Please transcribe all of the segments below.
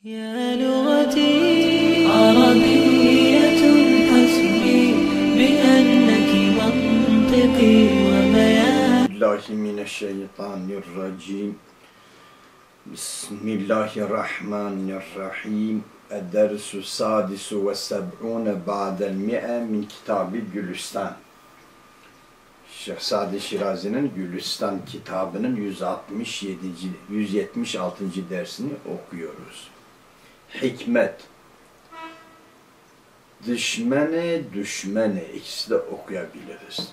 يا لغتي عربية حسبي بأنك منطقي وبيان الله من الشيطان الرجيم بسم الله الرحمن الرحيم الدرس السادس والسبعون بعد المئة من كتاب Gülistan. Şeyh Sadi Şirazi'nin Gülistan kitabının 176. dersini okuyoruz. Hikmet. Düşmene ikisi de okuyabiliriz.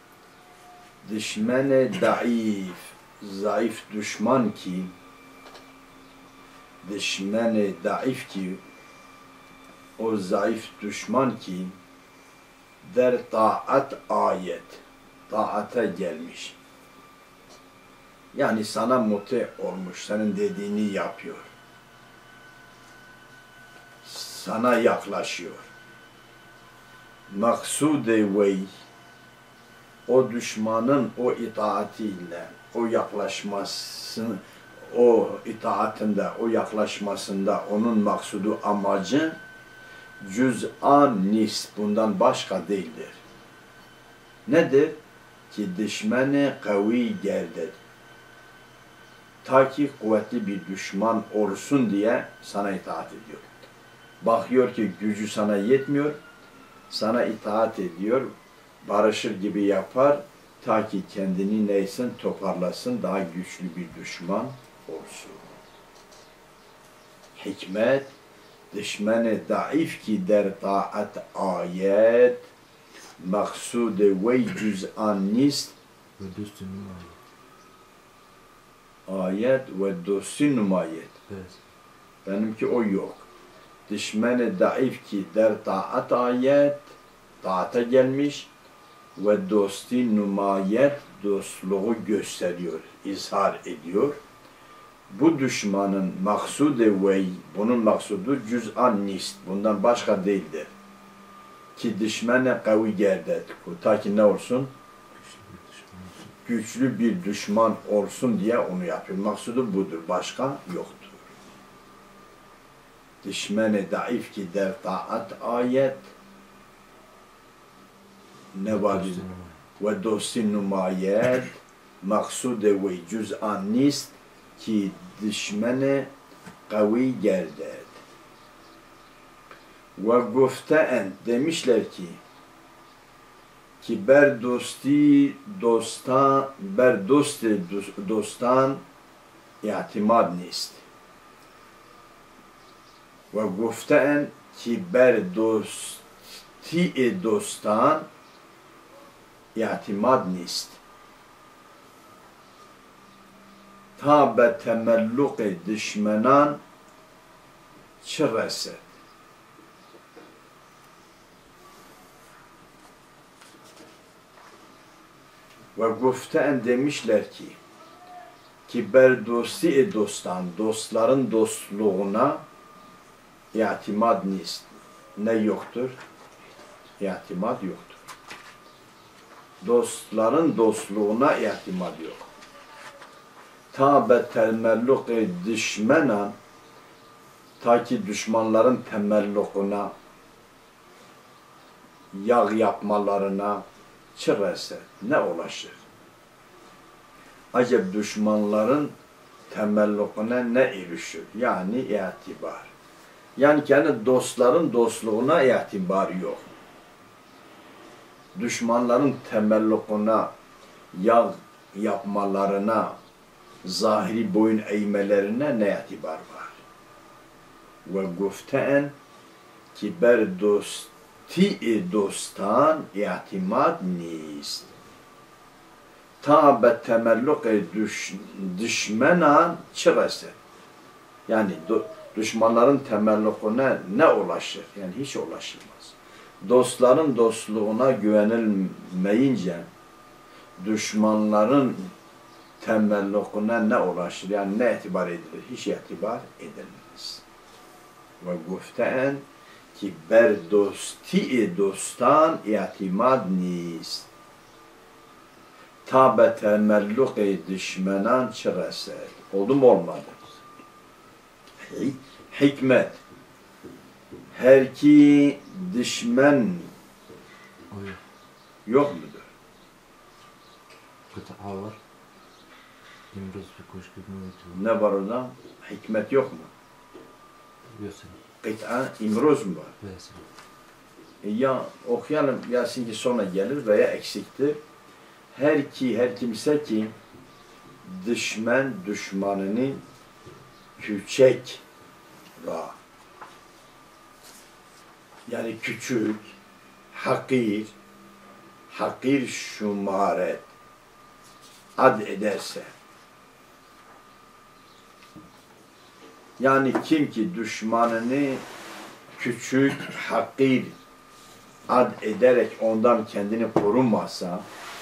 Düşmene daif, zayıf düşman ki, düşmene daif ki, o zayıf düşman ki, der taat ayet, taata gelmiş. Yani sana muti olmuş, senin dediğini yapıyor. Sana yaklaşıyor. Maksud-i vey, o düşmanın o itaatiyle, o yaklaşmasını, o itaatinde, o yaklaşmasında onun maksudu, amacı cüz'an nis, bundan başka değildir. Nedir? Ki düşmanı kavi geldi. Ta ki kuvvetli bir düşman olsun diye sana itaat ediyor. Bakıyor ki gücü sana yetmiyor, sana itaat ediyor, barışır gibi yapar, ta ki kendini neysin toparlasın, daha güçlü bir düşman olsun. Hikmet, düşmanı daif ki der taat ayet, maksud-ı ve cüz'an nist, ayet ve dostu numayet. Evet. Benimki o yok. Düşmanı daif ki der taat ayet, taata gelmiş ve dosti numayet, dostluğu gösteriyor, izhar ediyor. Bu düşmanın maksudu ve bunun maksudu cüz'an nist, bundan başka değildir. Ki düşmanı kavi geldi. Ta ki ne olsun? Güçlü bir düşman olsun diye onu yapıyor. Maksudu budur, başka yoktur. Düşmanı daif ki der taat ayet, ne var? Ve dosti numayet, maksudu ve cüz'an nist ki düşmanı kavi geldi. Ve guften demişler ki ber dosti dostan, ber dosti dostan i'timad nist. Ve guften ki ber dosti dostan i'timad nist. Ta be temelluk düşmenan çırreset. Ve guften demişler ki ber dosti dostan, dostların dostluğuna i'timad nist. Ne yoktur? İ'timad yoktur. Dostların dostluğuna i'timad yok. Ta be temelluk düşmenan, ta ki düşmanların temellukuna, yağ yapmalarına çırreset, ne ulaşır? Acaba düşmanların temellukuna ne erişir? Yani itibar. Yani kendi dostların dostluğuna itibar yok. Düşmanların temellukuna, yağ yapmalarına, zahiri boyun eğmelerine ne itibar var? Ve guften ki ber dosti dostan i'timad nist. Ta be temelluk düşmenan çırreset. Yani düşmanların temellukuna ne ulaşır? Yani hiç ulaşılmaz. Dostların dostluğuna güvenilmeyince düşmanların temellukuna ne ulaşır? Yani ne itibar edilir? Hiç itibar edilmez. Ve guften ki ber dosti dostan i'timad nist. Ta be temelluk düşmenan çırreset. Oldu mu olmadı? Hikmet. Her ki düşman O yok. yok mudur? Kıta var. İmroz bir koşku gibi. Ne var orada? Hikmet yok mu? Biliyorsun. Kıta imroz mu var? Biliyorsun. Ya okuyalım gelsin ki sona gelir veya eksiktir. Her kimse ki düşmanını küçük ra, yani küçük, hakir şumaret ad ederse, yani kim ki düşmanını küçük, hakir ad ederek ondan kendini korunmazsa,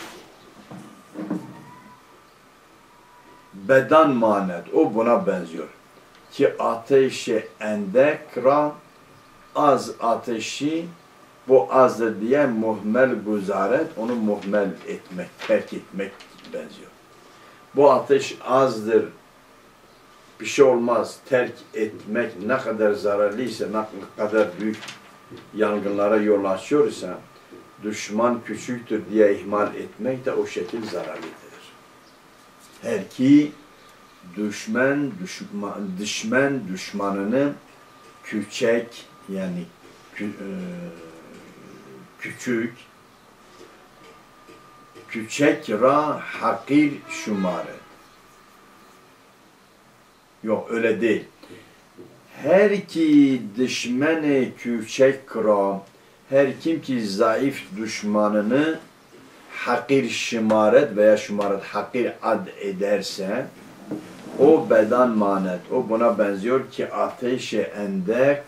beden manet, o buna benziyor. Ki ateşi endekra, az ateşi, bu azdır diye muhmel guzaret, onu muhmel etmek, terk etmek benziyor. Bu ateş azdır, bir şey olmaz, terk etmek ne kadar zararlıysa, ne kadar büyük yangınlara yol açıyorsa, düşman küçüktür diye ihmal etmek de o şekil zararlıdır. Her ki düşmanını küçük, yani küçük ra hakir şumaret. Yok öyle değil. Her ki düşmanı küçük ra, her kim ki zayıf düşmanını hakir şımaret veya şımaret hakir ad ederse, o beden manet, o buna benziyor ki ateşe endek,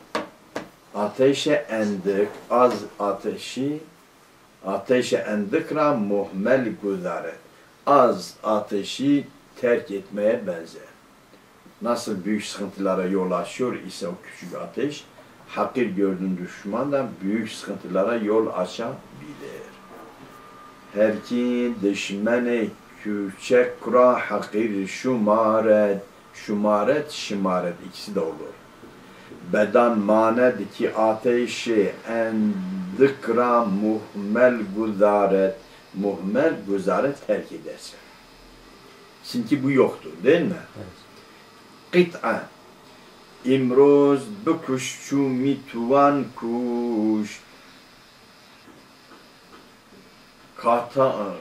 az ateşe endikra muhmel guzaret, az ateşi terk etmeye benzer. Nasıl büyük sıkıntılara yol açıyor ise o küçük ateş, hakir gördüğün düşmandan büyük sıkıntılara yol açabilir. Her ki düşmanı küçük ra hakir şumaret ikisi de olur. Beden manet ki ateşi endikra muhmel guzaret terk ederse. Çünkü bu yoktur değil mi? Evet. Kıt'a imroz bikuş çu mituan kuş kata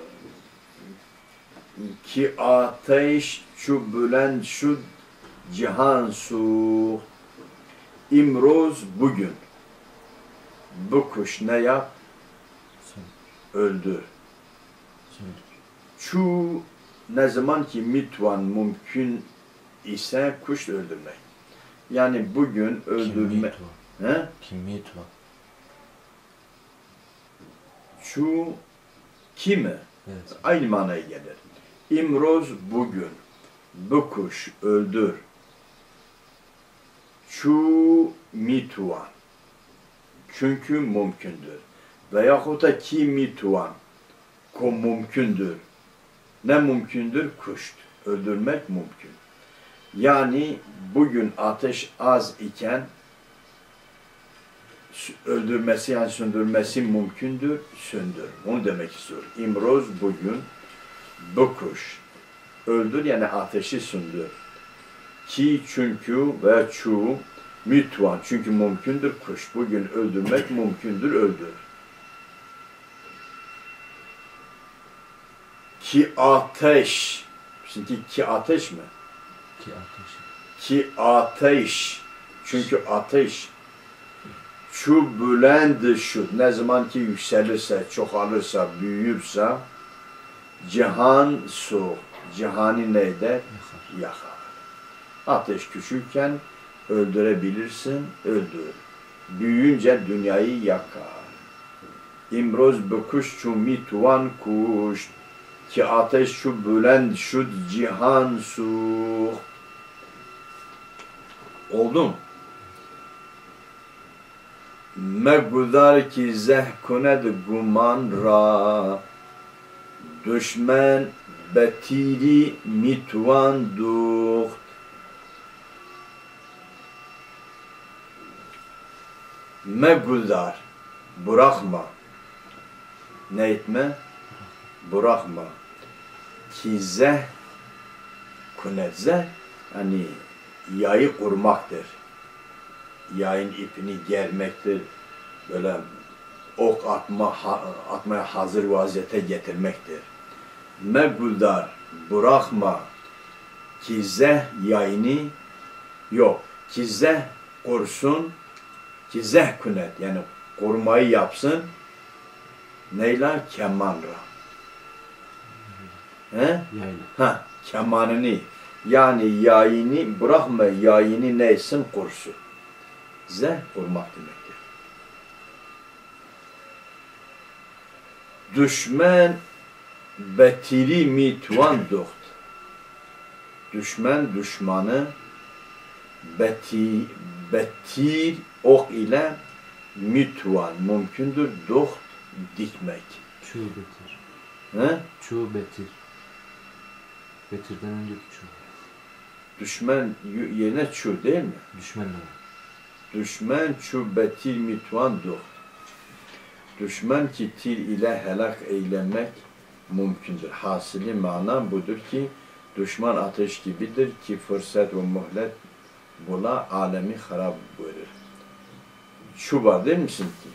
ki ateş çu bülent şud cihan su imroz bugün bu kuş ne yap? Öldür. Çu ne zaman ki mitvan mümkün ise kuş öldürmek. Yani bugün öldürme. Kimiyet var. Çu kimi? Evet. Aynı manaya gelir. İmroz bugün. Bu kuş öldür. Çu mituan. Çünkü mümkündür. Veyahut da ki mituan. Ko mümkündür. Ne mümkündür? Kuş. Öldürmek mümkün. Yani bugün ateş az iken öldürmesi yani söndürmesi mümkündür, söndür. Onu demek istiyor. İmroz bugün bu kuş. Öldür yani ateşi söndür. Ki çünkü ve çu mütvan çünkü mümkündür kuş. Bugün öldürmek mümkündür, öldür. Ki ateş. Şimdi ki ateş mi? Ki ateş. Ki ateş. Çünkü ateş. Şu bülendi şu. Ne zaman ki yükselirse, çoğalırsa, büyürse cihan su. Cihanı neyde? Yakar. Ateş küçükken öldürebilirsin, öldür. Büyüyünce dünyayı yakar. İmroz bekuş çu mituan kuş. Ki ateş şu bülend şu cihan su. Oldu mu? Megudar ki zeh kuned guman ra. Düşmen betiri mituan duht. Megudar, bırakma. Ne etme? Bırakma. Ki zeh kunet. Zeh, hani yayı kurmaktır. Yayın ipini germektir. Böyle ok atmaya hazır vaziyete getirmektir. Megudar, bırakma. Ki zeh yayını yok. Ki zeh kursun. Ki zeh kunet, yani korumayı yapsın. Neyle? Kemanla. He? Yayla. Ha, kemanını. Yani yayını bırakma, yayını neysin kursun. Zeh kurmak demektir. Düşman betiri mituan doht. Düşman düşmanı betir ok ile mituan mümkündür doht dikmek. Çuğ betir. He? Çuğ betir. Betirden önce çuğ. Düşman yerine çu değil mi? Düşman da var. Düşman çu betir mituan doht. Düşman ki tir ile helak eylemek mümkündür. Hasili mana budur ki düşman ateş gibidir ki fırsat ve muhlet bula alemi harap buyurur. Şu var değil misin ki?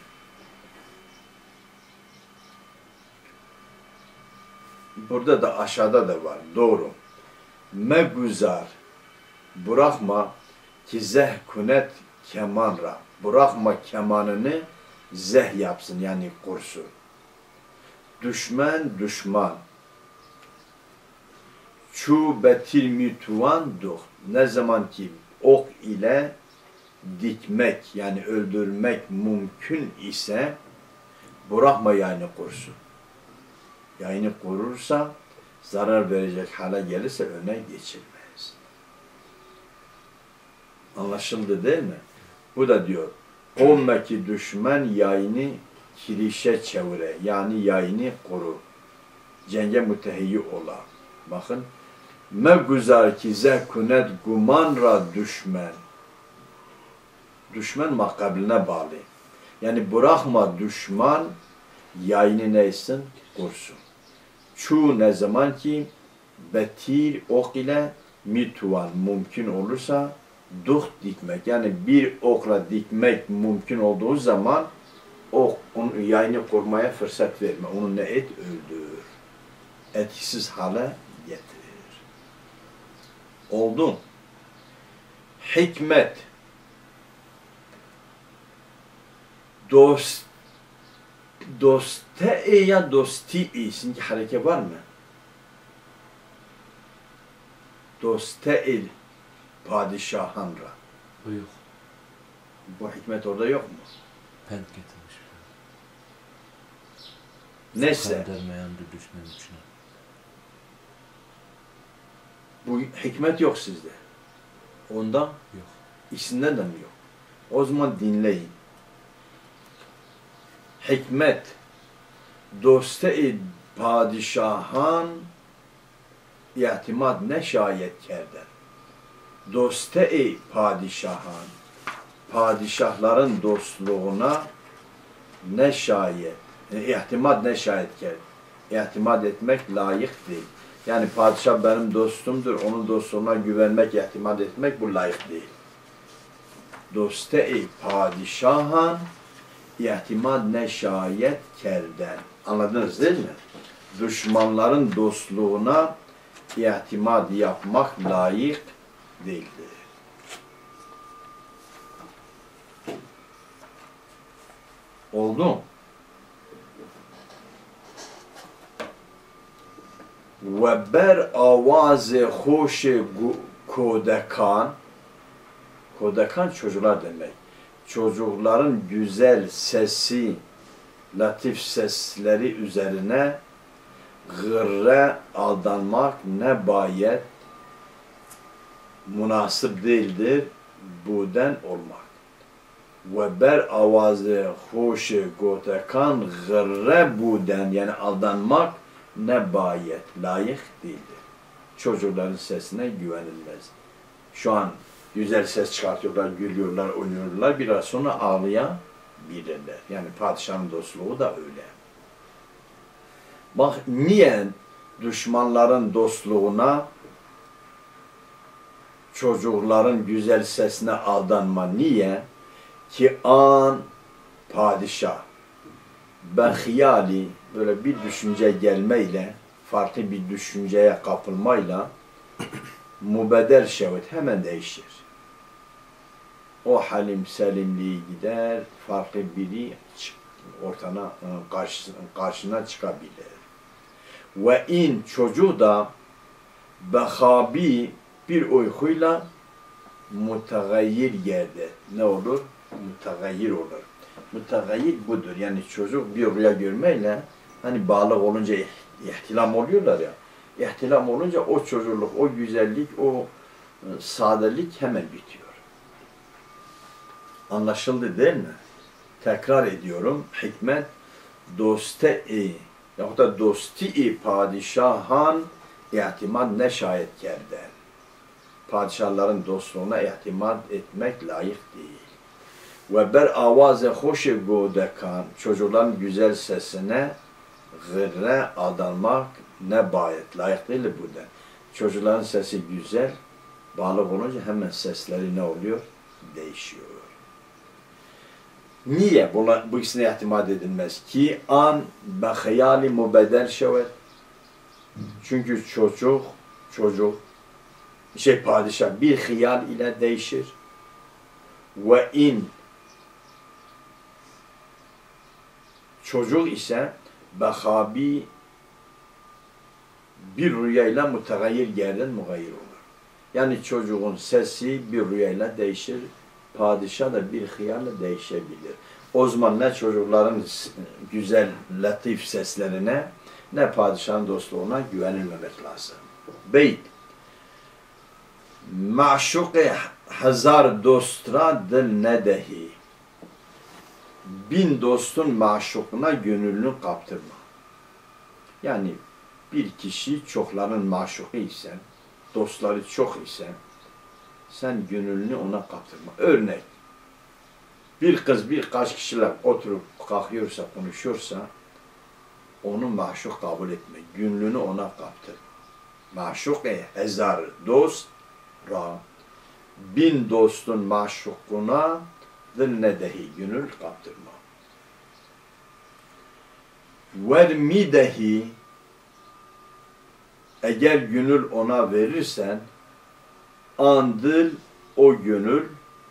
Burada da aşağıda da var. Doğru. Meguzar. Bırakma ki zeh kunet kemanra. Bırakma kemanını zeh yapsın yani kursun. Düşman düşman. Çu betil mituan doh. Ne zaman ki ok ile dikmek yani öldürmek mümkün ise bırakma yani kursun. Yayını korursa zarar verecek hale gelirse öne geçilmez. Anlaşıldı değil mi? Bu da diyor. Olma ki düşman yayını kirişe çevire. Yani yayını koru. Cenge mütehiyyi ola. Bakın. Meguzar ki zekunet guman ra düşman. Düşman makabline bağlı. Yani bırakma düşman yayını neysin? Kursun. Çu ne zaman ki betir ok ile mituan mümkün olursa duh dikmek yani bir okla dikmek mümkün olduğu zaman onun yayını kurmaya fırsat verme. Onu ne et? Öldür. Etkisiz hale getirir. Oldu. Hikmet doste ya dosti şimdi hareket var mı? Doste padişahınra. O yok. Bu hikmet orada yok mu? Pent getirmiş. Neyse. Kandırmayandı düşman içine. Bu hikmet yok sizde. Ondan Yok. ikisinden de mi yok? O zaman dinleyin. Hikmet doste padişahan ihtimat ne şayet kerden. Doste padişahan padişahların dostluğuna ne şayet ihtimat ne şayet kerden. İhtimat etmek layık değil. Yani padişah benim dostumdur, onun dostluğuna güvenmek, ihtimat etmek bu layık değil. Doste padişahan ihtimat ne şayet kerden. Anladınız değil mi? Düşmanların dostluğuna ihtimat yapmak layık değildir. Oldu. Ve ber avazı hoş kodekan, kodekan çocuklar demek. Çocukların güzel sesi, latif sesleri üzerine gırre aldanmak ne bayet münasip değildir buden olmak. Ve ber avazı hoş kodekan gırre buden yani aldanmak ne bayet, layık değildir. Çocukların sesine güvenilmez. Şu an güzel ses çıkartıyorlar, gülüyorlar, oynuyorlar. Biraz sonra ağlayan bilirler. Yani padişahın dostluğu da öyle. Bak niye düşmanların dostluğuna, çocukların güzel sesine aldanma? Niye? Ki an padişah behiyali böyle bir düşünce gelmeyle, farklı bir düşünceye kapılmayla mubedel şevet hemen değişir. O halim selimliği gider, farklı biri ortana karşına çıkabilir. Ve in çocuğu da behabi bir uykuyla mütegayyir yerde ne olur? Mütegayyir olur. Mütegayyir budur. Yani çocuk bir rüya görmeyle hani bağlı olunca ihtilam oluyorlar ya. İhtilam olunca o çocukluk, o güzellik, o sadelik hemen bitiyor. Anlaşıldı değil mi? Tekrar ediyorum. Hikmet doste-i yahut da dosti-i padişahan ihtimat ne şayet kerden. Padişahların dostluğuna ihtimat etmek layık değil. Ve ber avaz-ı hoş-i godekan çocukların güzel sesine gırre adanmak ne bayet. Layık değil burada. Çocukların sesi güzel, bağlı olunca hemen sesleri ne oluyor? Değişiyor. Niye bu ikisine ihtimat edilmez ki an behiyali mubedel şevet? Çünkü padişah bir hiyal ile değişir. Ve in çocuk ise behabi bir rüyayla mütegayyir yerden mugayyir olur. Yani çocuğun sesi bir rüyayla değişir. Padişah da bir hıyarla değişebilir. O zaman ne çocukların güzel, latif seslerine ne padişahın dostluğuna güvenilmemek lazım. Beyt maşuk-i hazar dostra dil nedehi. 1000 dostun maşukuna gönlünü kaptırma. Yani bir kişi çokların maşuku ise, dostları çok ise, sen gönlünü ona kaptırma. Örnek, bir kız birkaç kişiler oturup kalkıyorsa, konuşuyorsa, onu maşuk kabul etme. Gönlünü ona kaptırma. Maşuk-i hezar dost ra 1000 dostun maşukuna zınnedehi gönül kaptırma. Vermidehi eğer gönül ona verirsen andıl o gönül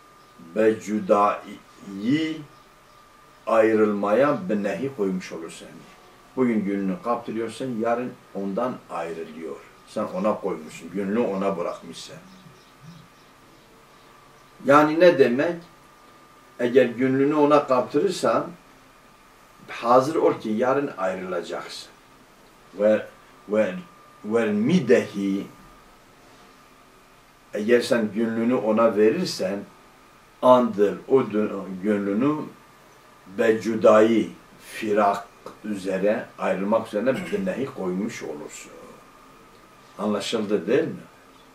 becudai ayrılmaya benehi koymuş olur seni. Bugün gönlünü kaptırıyorsan yarın ondan ayrılıyor. Sen ona koymuşsun. Gönlünü ona bırakmışsın. Yani ne demek? Eğer gönlünü ona kaptırırsan hazır ol ki yarın ayrılacaksın. Ve midehi eğer sen gönlünü ona verirsen andır o gönlünü becudayı firak üzere ayrılmak üzere bir nehi koymuş olursun. Anlaşıldı değil mi?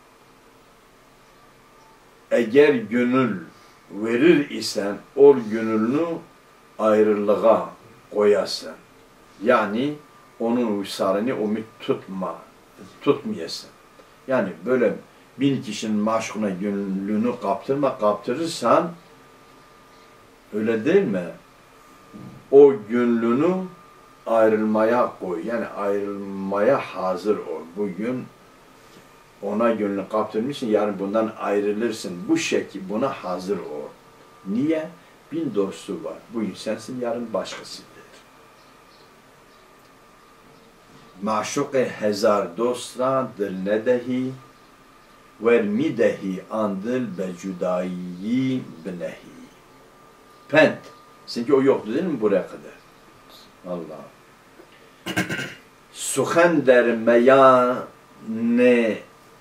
Eğer gönül verir isen o gönlünü ayrılığa koyasın. Yani onun uysalını tutmayasın. Yani böyle 1000 kişinin maşkuna gönlünü kaptırırsan öyle değil mi? O gönlünü ayrılmaya koy. Yani ayrılmaya hazır ol. Bugün ona gönlünü kaptırmışsın, yarın bundan ayrılırsın. Bu şekilde buna hazır ol. Niye? 1000 dostu var. Bugün sensin, yarın başkasıdır. Maşuk-i hezar dostra dil nedehi vermidehi andil becudayi binehi. Pent. Çünkü o yoktu değil mi buraya kadar? Allah. Suhen der meyane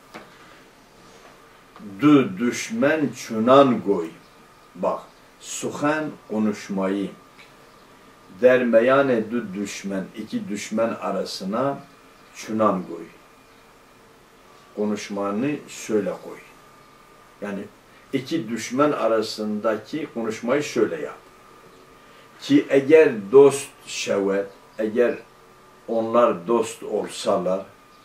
du düşmen çunan goy. Bak, suhen konuşmayı. Der meyane du düşmen, iki düşmen arasına çunan koy. Konuşmanı şöyle koy. Yani iki düşman arasındaki konuşmayı şöyle yap. Ki eğer dost şevet, eğer onlar dost olsalar,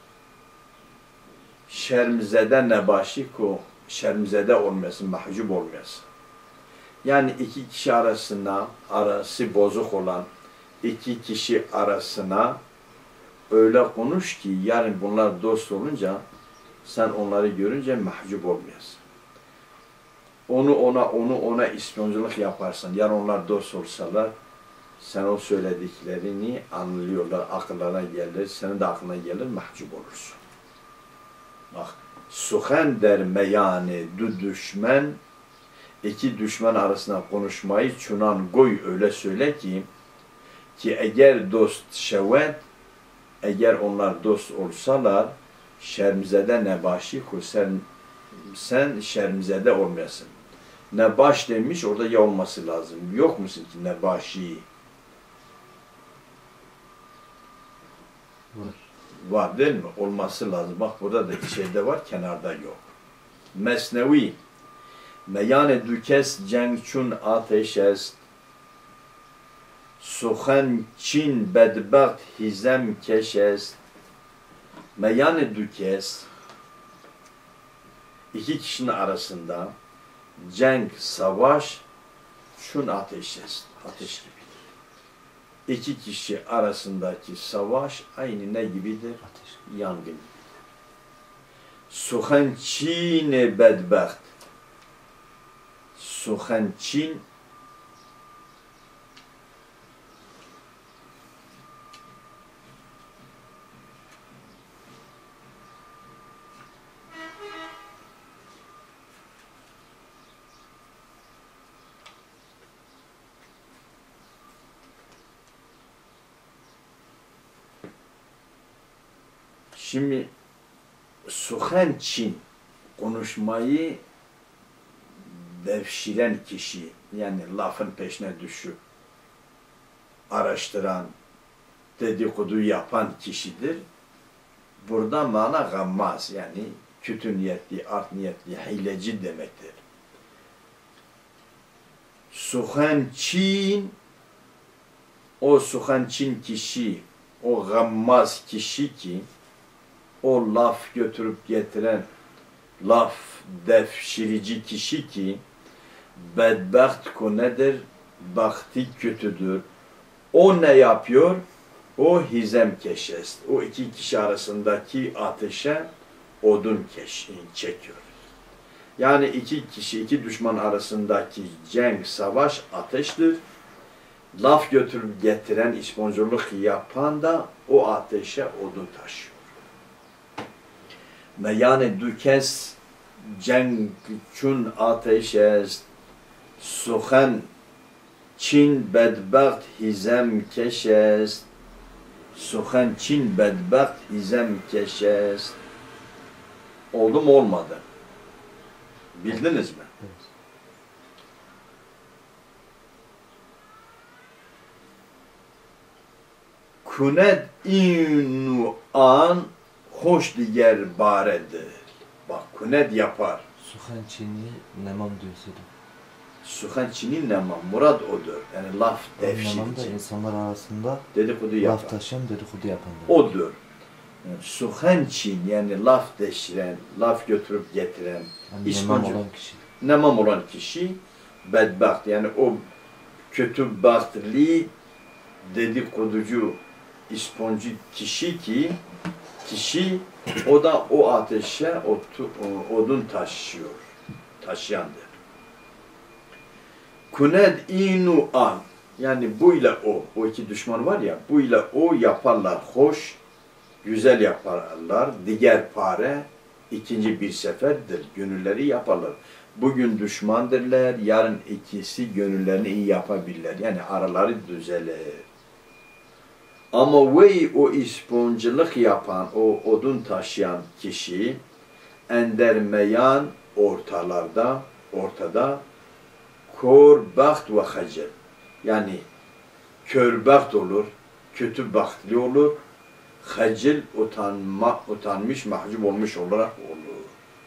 şermzede nebaşi ko, şermzede olmasın, mahcup olmasın. Yani iki kişi arasına, arası bozuk olan iki kişi arasına öyle konuş ki yarın bunlar dost olunca sen onları görünce mahcup olmayasın. Onu ona ispiyonculuk yaparsın. Yarın onlar dost olsalar sen o söylediklerini anlıyorlar, akıllarına gelir, senin de aklına gelir, mahcup olursun. Bak, suhen der meyane du düşmen, iki düşman arasında konuşmayı çunan goy öyle söyle ki eğer dost şevet, eğer onlar dost olsalar şermzede nebaşi ko, sen şermzede olmayasın. Nebaş demiş, orada ya olması lazım. Yok musun ki nebaşi? Var. Var değil mi? Olması lazım. Bak burada da şeyde var, kenarda yok. Mesnevi. Meyane dükes cengçun ateş est. Suhen çin bedbaht hizem keş est. Meyane dükes iki kişinin arasında cenk, savaş çun ateş est. Ateş gibidir. İki kişi arasındaki savaş aynı ne gibidir? Ateş. Yangın. Suhençin bedbaht. Suhençin şimdi suhençin konuşmayı devşiren kişi, yani lafın peşine düşüp araştıran, dedikodu yapan kişidir. Burada mana gammaz, yani kötü niyetli, art niyetli, hileci demektir. Suhençin, o suhençin kişi, o gammaz kişi ki, o laf götürüp getiren, laf devşirici kişi ki, bedbaht ko nedir? Bakti kötüdür. O ne yapıyor? O hizem keşest. O iki kişi arasındaki ateşe odun çekiyor. Yani iki kişi, iki düşman arasındaki cenk, savaş ateştir. Laf götürüp getiren, isponsorluk yapan da o ateşe odun taşıyor. Yani dükes cenk çün ateş est, suhen çin bedbaht hizem keş est, suhen çin bedbaht hizem keş est. Oldu mu olmadı? Bildiniz mi? Evet. Kunet inu an hoş diğer baredir. Bak kunet yapar. Suhan Çin'i nemam diyorsun. Suhençinin nemam, murad odur. Yani laf Nemam da devşirici. insanlar arasında Dedikodu yapar. laf taşıyan dedikodu yapan. Odur. Yani suhençin yani laf deşiren, laf götürüp getiren, Yani İsmancı- nemam olan kişi. nemam olan kişi bedbaht. Yani o kötü bahtli dedikoducu, isponcu kişi ki o da o ateşe odun taşıyor. Taşıyandır. Kuned inu an, yani buyla o iki düşman var ya, buyla o yaparlar hoş, güzel yaparlar, diğer pare ikinci bir seferdir, gönülleri yaparlar. Bugün düşmandırlar, yarın ikisi gönüllerini iyi yapabilirler, yani araları düzelir. Ama vey o isponculuk yapan, o odun taşıyan kişi, endermeyan ortada, kor baht ve hacel. Yani kör baht olur, kötü bahtli olur, hacel utanmış, mahcup olmuş olarak olur.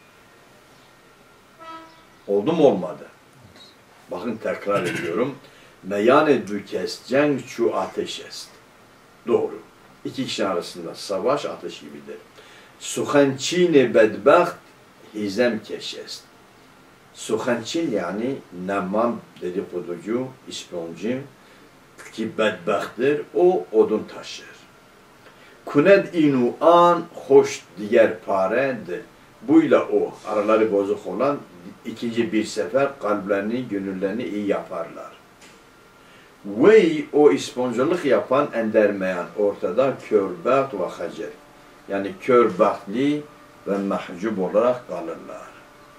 Oldu mu olmadı? Bakın tekrar ediyorum. Meyane du kes cenk çu ateş est. Doğru. İki kişi arasında savaş ateş gibidir. Suhançine bedbaht hizem keşest. Suhançin yani namam dedikoducu, ispiyoncu ki bedbahttir, o odun taşır. Kuned inu an hoş diğer paredir. Buyla o araları bozuk olan ikinci bir sefer kalplerini, gönüllerini iyi yaparlar. Ve o isponculuk yapan endermeyen ortada körbaht ve hacer. Yani körbahtli ve mahcup olarak kalırlar.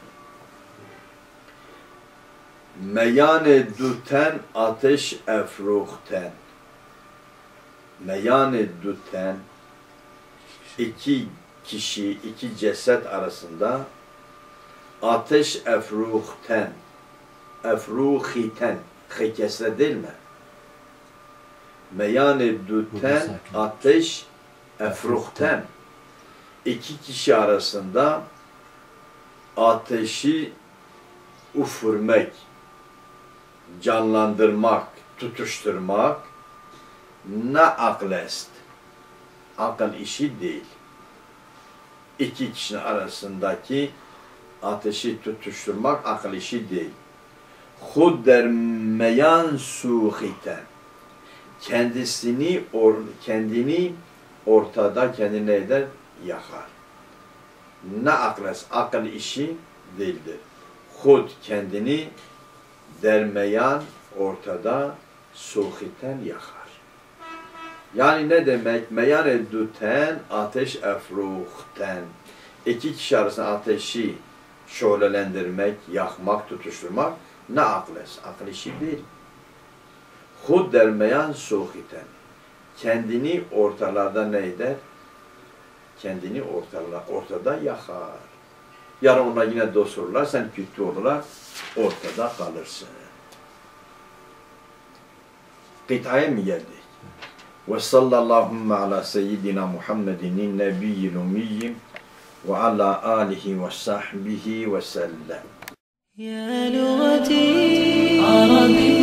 Meyane duten ateş efruhten. Meyane duten iki kişi, iki ceset arasında ateş efruhten, efruhiten, hekesre değil mi? Meyane duten ateş efruhten. İki kişi arasında ateşi üfürmek, canlandırmak, tutuşturmak ne aklest. Akıl işi değil. İki kişinin arasındaki ateşi tutuşturmak akıl işi değil. Hud dermeyan suhiten. Kendini ortada kendine eder, yakar. Ne akles, akıl işi değildir. Hud kendini dermeyan ortada suhiten yakar. Yani ne demek? Meyan edüten ateş efruhten. İki kişi arasında ateşi şölelendirmek, yakmak, tutuşturmak ne akles? Akıl işi değil. Hud dermeyan suhiten. Kendini ortalarda ne eder? Kendini ortada yakar. Yarın ona yine dost olurlar, sen kötü olurlar, ortada kalırsın. Kıtaya mı geldik? Ve sallallahu ala seyyidina Muhammedin nebiyyil umiyyim ve ala alihi ve sahbihi ve sellem. يا لغتي عربية